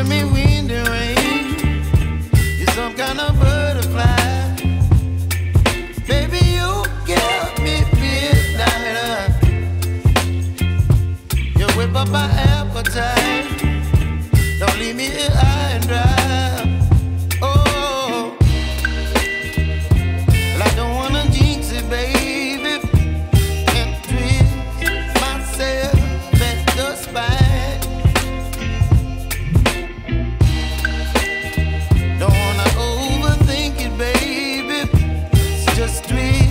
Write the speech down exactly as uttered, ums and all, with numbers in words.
giving me wind and rain. You're some kind of butterfly. Baby, you give me midnight. You whip up my appetite. Don't leave me here high and dry. Oh, well, I don't wanna jinx it, baby, and twist myself at the spine. Don't wanna overthink it, baby. It's just twist.